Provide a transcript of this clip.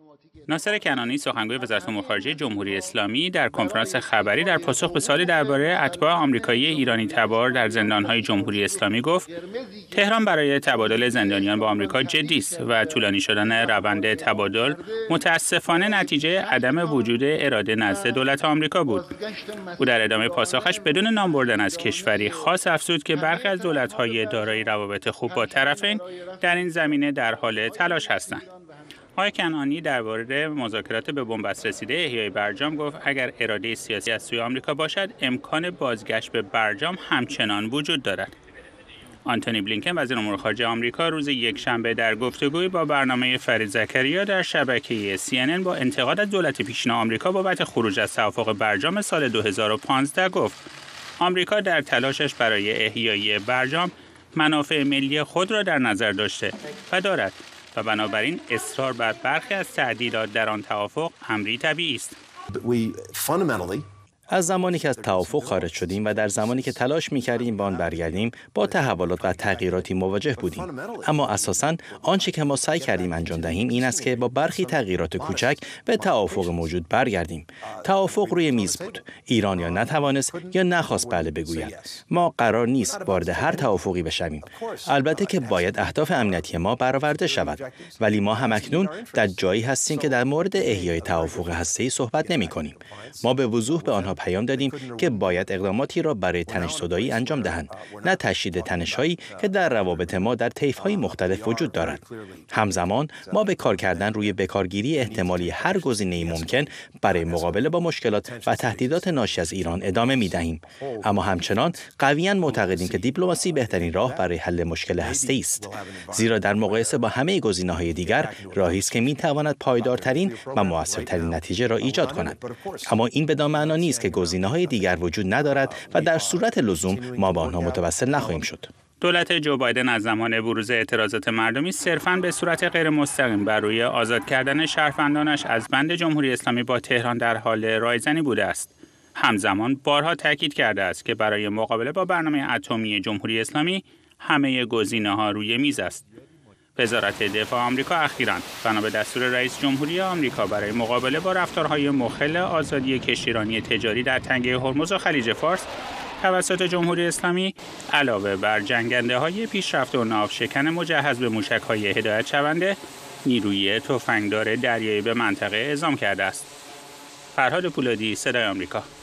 ناصر کنعانی سخنگوی وزارت امور خارجه جمهوری اسلامی در کنفرانس خبری در پاسخ به سوالی درباره اتباع آمریکایی ایرانی تبار در زندان‌های جمهوری اسلامی گفت: تهران برای تبادل زندانیان با آمریکا جدی است و طولانی شدن روند تبادل متاسفانه نتیجه عدم وجود اراده نزد دولت آمریکا بود. او در ادامه پاسخش بدون نام بردن از کشوری خاص افزود که برخی از دولت‌های دارای روابط خوب با طرفین در این زمینه در حال تلاش هستند. آقای کنعانی درباره مذاکرات به بنبست رسیده احیای برجام گفت اگر اراده سیاسی از سوی آمریکا باشد امکان بازگشت به برجام همچنان وجود دارد. آنتونی بلینکن وزیر امور خارجه آمریکا روز یکشنبه در گفتگوی با برنامه فرید زکریا در شبکه CNN با انتقاد از دولت پیشین آمریکا بابت خروج از توافق برجام سال 2015 گفت آمریکا در تلاشش برای احیای برجام منافع ملی خود را در نظر داشته و دارد و بنابراین اصرار بر برخی از تعدیلات در آن توافق امری طبیعی است. از زمانی که از توافق خارج شدیم و در زمانی که تلاش می‌کردیم به آن برگردیم با تحولات و تغییراتی مواجه بودیم. اما اساساً آنچه که ما سعی کردیم انجام دهیم این است که با برخی تغییرات کوچک به توافق موجود برگردیم. توافق روی میز بود. ایران یا نتوانست یا نخواست بله بگوید. ما قرار نیست وارد هر توافقی بشویم. البته که باید اهداف امنیتی ما برآورده شود. ولی ما همکنون در جایی هستیم که در مورد احیای توافق هسته‌ای صحبت نمی‌کنیم. ما به وضوح به آنها پیام دادیم که باید اقداماتی را برای تنش‌زدایی انجام دهند، نه تشدید تنش‌هایی که در روابط ما در طیف‌های مختلف وجود دارد. همزمان ما به کار کردن روی بکارگیری احتمالی هر گزینه‌ای ممکن برای مقابله با مشکلات و تهدیدات ناشی از ایران ادامه می‌دهیم. اما همچنان قویاً معتقدیم که دیپلماسی بهترین راه برای حل مشکل هسته‌ای است، زیرا در مقایسه با همه گزینه‌های دیگر راهی است که می‌تواند پایدارترین و مؤثرترین نتیجه را ایجاد کند. اما این بدان معنا نیست که گزینه‌های دیگر وجود ندارد و در صورت لزوم ما با آنها متوسل نخواهیم شد. دولت جو بایدن از زمان بروز اعتراضات مردمی صرفاً به صورت غیر مستقیم بر روی آزاد کردن شهروندانش از بند جمهوری اسلامی با تهران در حال رایزنی بوده است. همزمان بارها تاکید کرده است که برای مقابله با برنامه اتمی جمهوری اسلامی همه گزینه‌ها روی میز است. وزارت دفاع آمریکا اخیراً بنا به دستور رئیس جمهوری آمریکا برای مقابله با رفتارهای مخل آزادی کشتیرانی تجاری در تنگه هرمز و خلیج فارس توسط جمهوری اسلامی علاوه بر جنگنده‌های پیشرفته و ناوشکن مجهز به موشک‌های هدایت شونده، نیروی تفنگدار دریایی به منطقه اعزام کرده است. فرهاد پولادی، صدای آمریکا.